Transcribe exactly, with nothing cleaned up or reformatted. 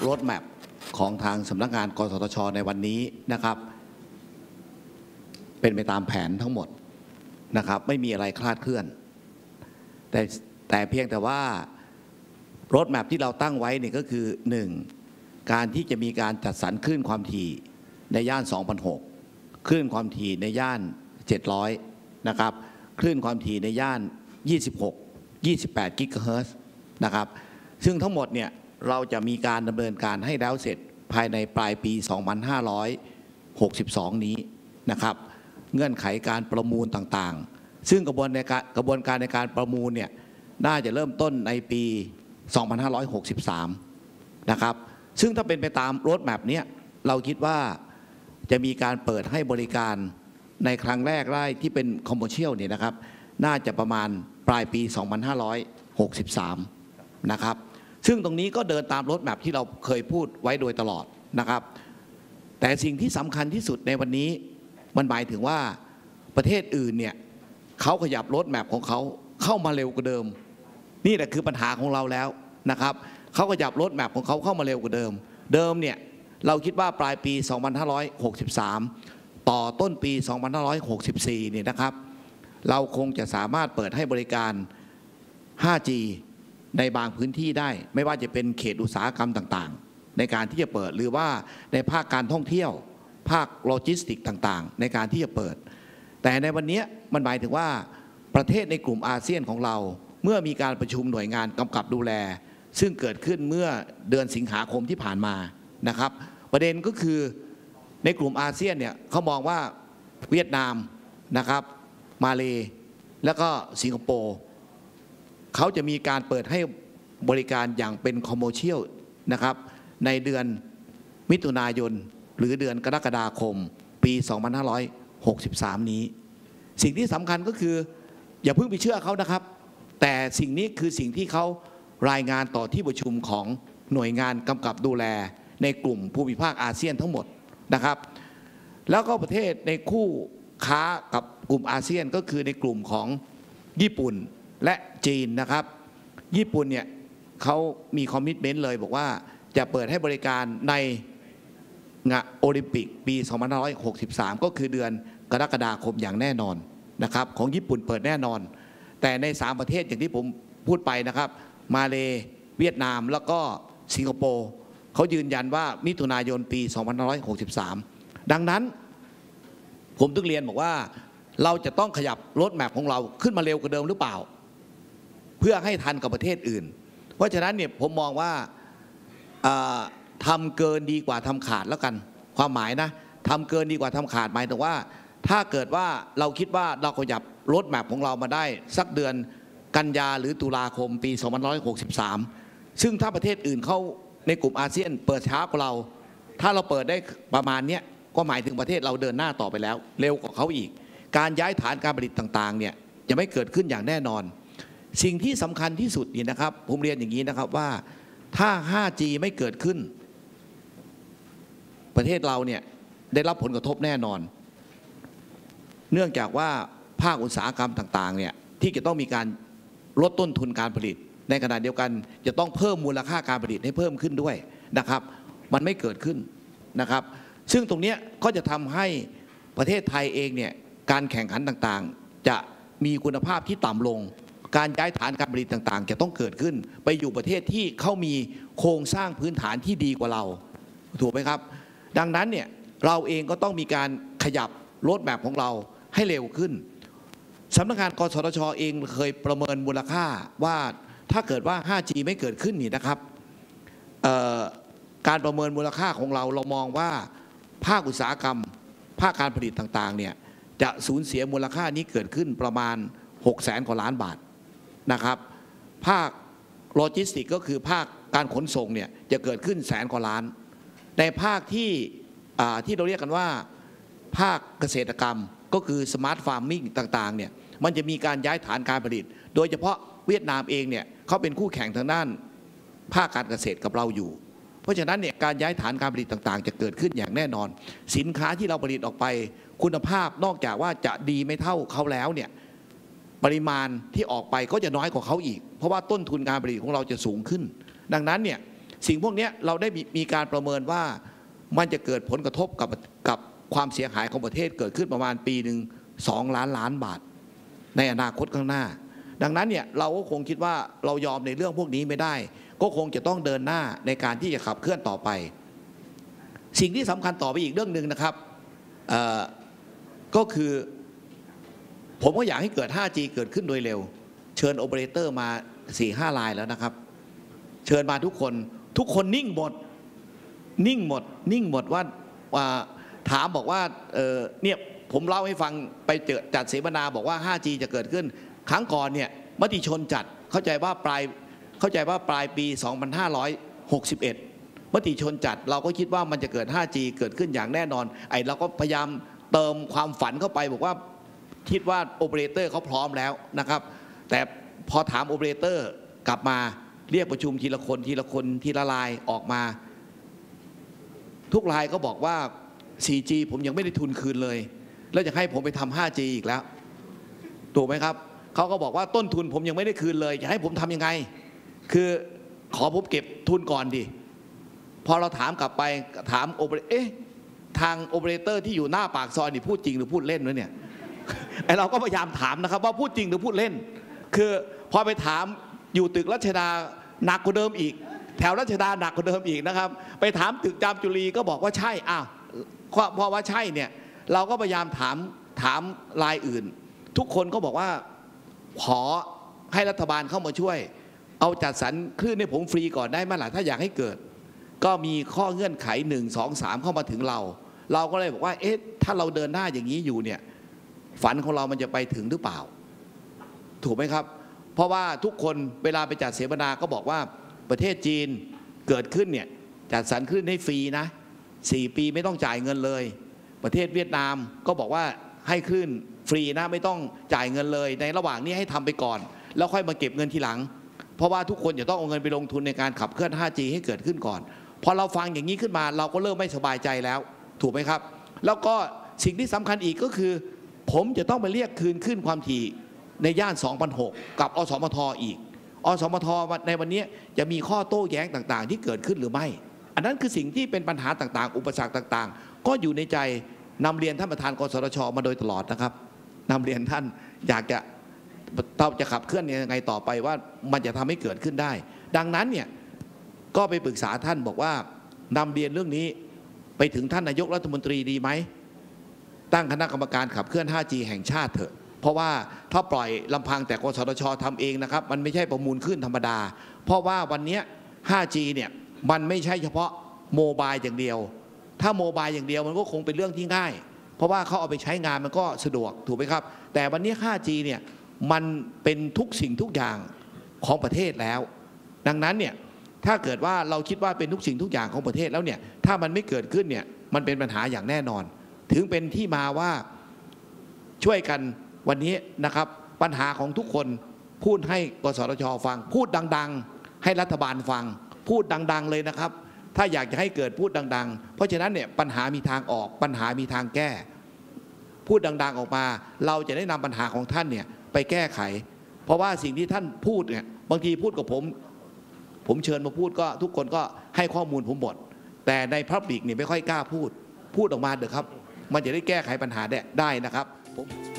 โรดแมพของทางสำนักงานกสทช.ในวันนี้นะครับเป็นไปตามแผนทั้งหมดนะครับไม่มีอะไรคลาดเคลื่อนแต่แต่เพียงแต่ว่าโรดแมพที่เราตั้งไว้เนี่ยก็คือหนึ่งการที่จะมีการจัดสรรคลื่นความถี่ในย่าน สองพันหกร้อย คลื่นความถี่ในย่าน เจ็ดร้อย นะครับคลื่นความถี่ในย่าน ยี่สิบหก ยี่สิบแปด กิกะเฮิรตซ์นะครับซึ่งทั้งหมดเนี่ยเราจะมีการดำเนินการให้แล้วเสร็จภายในปลายปี สองพันห้าร้อยหกสิบสอง นี้นะครับเงื่อนไขการประมูลต่างๆซึ่งกระบวนการกระบวนการในการประมูลเนี่ยน่าจะเริ่มต้นในปี สองพันห้าร้อยหกสิบสาม นะครับซึ่งถ้าเป็นไปตามโรดแมพเนี้ยเราคิดว่าจะมีการเปิดให้บริการในครั้งแรกได้ที่เป็นคอมเมอร์เชียลเนี่ยนะครับน่าจะประมาณปลายปี สองพันห้าร้อยหกสิบสาม นะครับซึ่งตรงนี้ก็เดินตามโรดแมพที่เราเคยพูดไว้โดยตลอดนะครับแต่สิ่งที่สำคัญที่สุดในวันนี้มันหมายถึงว่าประเทศอื่นเนี่ยเขาขยับโรดแมพของเขาเข้ามาเร็วกว่าเดิมนี่แหละคือปัญหาของเราแล้วนะครับเขาขยับโรดแมพของเขาเข้ามาเร็วกว่าเดิมเดิมเนี่ยเราคิดว่าปลายปี สองพันห้าร้อยหกสิบสาม ต่อต้นปี สองพันห้าร้อยหกสิบสี่ เนี่ยนะครับเราคงจะสามารถเปิดให้บริการ ห้าจี ในบางพื้นที่ได้ไม่ว่าจะเป็นเขตอุตสาหกรรมต่างๆในการที่จะเปิดหรือว่าในภาคการท่องเที่ยวภาคโลจิสติกต่างๆในการที่จะเปิดแต่ในวันนี้มันหมายถึงว่าประเทศในกลุ่มอาเซียนของเราเมื่อมีการประชุมหน่วยงานกำกับดูแลซึ่งเกิดขึ้นเมื่อเดือนสิงหาคมที่ผ่านมานะครับประเด็นก็คือในกลุ่มอาเซียนเนี่ยเขามองว่าเวียดนามนะครับมาเลแล้วก็สิงคโปร์เขาจะมีการเปิดให้บริการอย่างเป็นคอมเมอร์เชียลนะครับในเดือนมิถุนายนหรือเดือนกรกฎาคมปี สองพันห้าร้อยหกสิบสาม นี้สิ่งที่สำคัญก็คืออย่าเพิ่งไปเชื่อเขานะครับแต่สิ่งนี้คือสิ่งที่เขารายงานต่อที่ประชุมของหน่วยงานกำกับดูแลในกลุ่มภูมิภาคอาเซียนทั้งหมดนะครับแล้วก็ประเทศในคู่ค้ากับกลุ่มอาเซียนก็คือในกลุ่มของญี่ปุ่นและจีนนะครับญี่ปุ่นเนี่ยเขามีคอมมิตเมนต์เลยบอกว่าจะเปิดให้บริการในงานโอลิมปิกปี สองพันห้าร้อยหกสิบสาม ก็คือเดือนกรกฎาคมอย่างแน่นอนนะครับของญี่ปุ่นเปิดแน่นอนแต่ในสามประเทศอย่างที่ผมพูดไปนะครับมาเลเวียดนามแล้วก็สิงคโปร์เขายืนยันว่ามิถุนายนปี สองพันห้าร้อยหกสิบสาม ดังนั้นผมต้องเรียนบอกว่าเราจะต้องขยับโรดแมพของเราขึ้นมาเร็วกว่าเดิมหรือเปล่าเพื่อให้ทันกับประเทศอื่นเพราะฉะนั้นเนี่ยผมมองว่าทำเกินดีกว่าทำขาดแล้วกันความหมายนะทำเกินดีกว่าทำขาดหมายถึงว่าถ้าเกิดว่าเราคิดว่าเราขยับโรดแมพของเรามาได้สักเดือนกันยาหรือตุลาคมปี สองพันห้าร้อยหกสิบสาม ซึ่งถ้าประเทศอื่นเขาในกลุ่มอาเซียนเปิดช้ากว่าเราถ้าเราเปิดได้ประมาณนี้ก็หมายถึงประเทศเราเดินหน้าต่อไปแล้วเร็วกว่าเขาอีกการย้ายฐานการผลิตต่างๆเนี่ยจะไม่เกิดขึ้นอย่างแน่นอนสิ่งที่สำคัญที่สุดนี่นะครับผมเรียนอย่างนี้นะครับว่าถ้า ห้าจี ไม่เกิดขึ้นประเทศเราเนี่ยได้รับผลกระทบแน่นอนเนื่องจากว่าภาคอุตสาหกรรมต่างๆเนี่ยที่จะต้องมีการลดต้นทุนการผลิตในขณะเดียวกันจะต้องเพิ่มมูลค่าการผลิตให้เพิ่มขึ้นด้วยนะครับมันไม่เกิดขึ้นนะครับซึ่งตรงนี้ก็จะทำให้ประเทศไทยเองเนี่ยการแข่งขันต่างๆจะมีคุณภาพที่ต่ำลงการย้ายฐานการผลิตต่างๆจะต้องเกิดขึ้นไปอยู่ประเทศที่เขามีโครงสร้างพื้นฐานที่ดีกว่าเราถูกไหมครับดังนั้นเนี่ยเราเองก็ต้องมีการขยับโรดแมพของเราให้เร็วขึ้นสำนักงานกสทช.เองเคยประเมินมูลค่าว่าถ้าเกิดว่า ห้าจี ไม่เกิดขึ้นนี่นะครับการประเมินมูลค่าของเราเรามองว่าภาคอุตสาหกรรมภาคการผลิตต่างๆเนี่ยจะสูญเสียมูลค่านี้เกิดขึ้นประมาณหกแสนกว่าล้านบาทนะครับภาคโลจิสติกก็คือภาคการขนส่งเนี่ยจะเกิดขึ้นแสนกว่าล้านในภาคที่ที่เราเรียกกันว่าภาคเกษตรกรรมก็คือสมาร์ทฟาร์มมิ่งต่างๆเนี่ยมันจะมีการย้ายฐานการผลิตโดยเฉพาะเวียดนามเองเนี่ยเขาเป็นคู่แข่งทางด้านภาคการเกษตรกับเราอยู่เพราะฉะนั้นเนี่ยการย้ายฐานการผลิตต่างๆจะเกิดขึ้นอย่างแน่นอนสินค้าที่เราผลิตออกไปคุณภาพนอกจากว่าจะดีไม่เท่าเขาแล้วเนี่ยปริมาณที่ออกไปก็จะน้อยกว่าเขาอีกเพราะว่าต้นทุนการผลิตของเราจะสูงขึ้นดังนั้นเนี่ยสิ่งพวกนี้เราได้มีการประเมินว่ามันจะเกิดผลกระทบกับกับความเสียหายของประเทศเกิดขึ้นประมาณปีหนึ่งสองล้านล้านบาทในอนาคตข้างหน้าดังนั้นเนี่ยเราก็คงคิดว่าเรายอมในเรื่องพวกนี้ไม่ได้ก็คงจะต้องเดินหน้าในการที่จะขับเคลื่อนต่อไปสิ่งที่สำคัญต่อไปอีกเรื่องหนึ่งนะครับก็คือผมก็อยากให้เกิด ห้าจี เกิดขึ้นโดยเร็วเชิญโอเปอเรเตอร์มา สี่ห้า รายแล้วนะครับเชิญมาทุกคนทุกคนนิ่งหมดนิ่งหมดนิ่งหมดว่าถามบอกว่าเเนี่ยผมเล่าให้ฟังไปเจอจัดเสวนาบอกว่า ห้าจี จะเกิดขึ้นครั้งก่อนเนี่ยมติชนจัดเข้าใจว่าปลายเข้าใจว่าปลายปีสองพันห้าร้อยหกสิบเอ็ดมติชนจัดเราก็คิดว่ามันจะเกิด ห้าจี เกิดขึ้นอย่างแน่นอนไอ้เราก็พยายามเติมความฝันเข้าไปบอกว่าคิดว่าโอเปอเรเตอร์เขาพร้อมแล้วนะครับแต่พอถามโอเปอเรเตอร์กลับมาเรียกประชุมทีละคนทีละคนทีละรายออกมาทุกรายก็บอกว่า โฟร์จี ผมยังไม่ได้ทุนคืนเลยแล้วจะให้ผมไปทำ ห้าจี อีกแล้วถูกไหมครับเขาก็บอกว่าต้นทุนผมยังไม่ได้คืนเลยจะให้ผมทำยังไงคือขอผมเก็บทุนก่อนดิพอเราถามกลับไปถามโอเปอเรเอ๊ะทางโอเปอเรเตอร์ที่อยู่หน้าปากซอยนี่พูดจริงหรือพูดเล่นวะเนี่ยไอเราก็พยายามถามนะครับว่าพูดจริงหรือพูดเล่นคือพอไปถามอยู่ตึกรัชดาหนักกว่าเดิมอีกแถวรัชดาหนักกว่าเดิมอีกนะครับไปถามตึกจามจุรีก็บอกว่าใช่อ้าวพอว่าใช่เนี่ยเราก็พยายามถามถามรายอื่นทุกคนก็บอกว่าขอให้รัฐบาลเข้ามาช่วยเอาจัดสรรคลื่นให้ผมฟรีก่อนได้ไหมล่ะถ้าอยากให้เกิดก็มีข้อเงื่อนไขหนึ่งสองสามเข้ามาถึงเราเราก็เลยบอกว่าเอ๊ะถ้าเราเดินหน้าอย่างนี้อยู่เนี่ยฝันของเรามันจะไปถึงหรือเปล่าถูกไหมครับเพราะว่าทุกคนเวลาไปจัดเสวนาก็บอกว่าประเทศจีนเกิดขึ้นเนี่ยจัดสรรคลื่นให้ฟรีนะสี่ปีไม่ต้องจ่ายเงินเลยประเทศเวียดนามก็บอกว่าให้คลื่นฟรีนะไม่ต้องจ่ายเงินเลยในระหว่างนี้ให้ทำไปก่อนแล้วค่อยมาเก็บเงินทีหลังเพราะว่าทุกคนจะต้องเอาเงินไปลงทุนในการขับเคลื่อน ห้าจี ให้เกิดขึ้นก่อนพอเราฟังอย่างนี้ขึ้นมาเราก็เริ่มไม่สบายใจแล้วถูกไหมครับแล้วก็สิ่งที่สำคัญอีกก็คือผมจะต้องไปเรียกคืนขึ้นความถี่ในย่าน สองพันหก กับอสมทอีกอสมทในวันนี้จะมีข้อโต้แย้งต่างๆที่เกิดขึ้นหรือไม่อันนั้นคือสิ่งที่เป็นปัญหาต่างๆอุปสรรคต่างๆก็อยู่ในใจนำเรียนท่านประธานกสทช.มาโดยตลอดนะครับนำเรียนท่านอยากจะเราจะขับเคลื่อนยังไงต่อไปว่ามันจะทำให้เกิดขึ้นได้ดังนั้นเนี่ยก็ไปปรึกษาท่านบอกว่านำเรียนเรื่องนี้ไปถึงท่านนายกรัฐมนตรีดีไหมตั้งคณะกรรมการขับเคลื่อน ห้าจี แห่งชาติเถอะเพราะว่าถ้าปล่อยลำพังแต่กสทช.ทำเองนะครับมันไม่ใช่ประมูลขึ้นธรรมดาเพราะว่าวันนี้ ห้าจี เนี่ยมันไม่ใช่เฉพาะโมบายอย่างเดียวถ้าโมบายอย่างเดียวมันก็คงเป็นเรื่องที่ง่ายเพราะว่าเขาเอาไปใช้งานมันก็สะดวกถูกไหมครับแต่วันนี้ ห้าจี เนี่ยมันเป็นทุกสิ่งทุกอย่างของประเทศแล้วดังนั้นเนี่ยถ้าเกิดว่าเราคิดว่าเป็นทุกสิ่งทุกอย่างของประเทศแล้วเนี่ยถ้ามันไม่เกิดขึ้นเนี่ยมันเป็นปัญหาอย่างแน่นอนถึงเป็นที่มาว่าช่วยกันวันนี้นะครับปัญหาของทุกคนพูดให้กสทช.ฟังพูดดังๆให้รัฐบาลฟังพูดดังๆเลยนะครับถ้าอยากจะให้เกิดพูดดังๆเพราะฉะนั้นเนี่ยปัญหามีทางออกปัญหามีทางแก้พูดดังๆออกมาเราจะได้นำปัญหาของท่านเนี่ยไปแก้ไขเพราะว่าสิ่งที่ท่านพูดเนี่ยบางทีพูดกับผมผมเชิญมาพูดก็ทุกคนก็ให้ข้อมูลผมหมดแต่ในพับลิกเนี่ยไม่ค่อยกล้าพูดพูดออกมาเถอะครับมันจะได้แก้ไขปัญหาได้นะครับผม